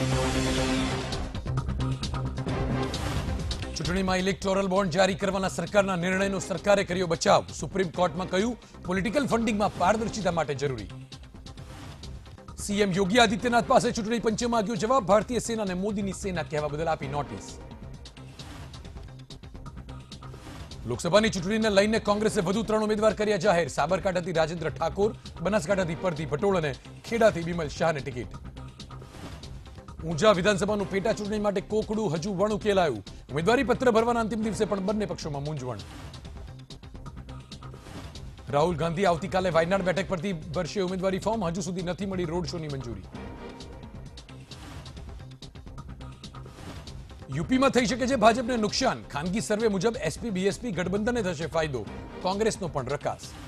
ચૂંટણીમાં electoral bond જારી કરવાના સરકારના નિર્ણયનો સરકારે કર્યો બચાવ. સુપ્રીમ કોર્ટમાં કહ્યું પોલિટિકલ ફંડિંગમાં પારદર્શિતા માટે જરૂરી. સીએમ યોગી આદિત્યનાથ પાસે ચૂંટણી પંચે માંગ્યો જવાબ. ભારતીય સેનાને મોદીની સેના કહેવા બદલ આપી નોટિસ. લોકસભાની ચૂંટણીને લઈને કોંગ્રેસે વધુ 3 ઉમેદવાર કર્યા જાહેર. સાબરકાંઠાથી રાજેન્દ્ર ઠાકોર, બનાસકાંઠાથી પરથી પટોળ અને ખેડાથી બિમલ શાહને ટિકિટ. ઊંઝા વિધાનસભાનું પેટા ચૂંટણી માટે કોકડું હજુ વણ ઉકેલાયું. ઉમેદવારી પત્ર ભરવાના અંતિમ દિવસે પણ બંને પક્ષોમાં મૂંઝવણ. રાહુલ ગાંધી આવતીકાલે વાયનાડ બેઠક પરથી ભરશે ઉમેદવારી ફોર્મ. હજુ સુધી નથી મળી રોડ શોની મંજૂરી. યુપીમાં થઈ શકે છે ભાજપને નુકસાન. ખાનગી સર્વે મુજબ એસપી બીએસપી ગઠબંધનને થશે ફાયદો. કોંગ્રેસનો પણ રકાસ.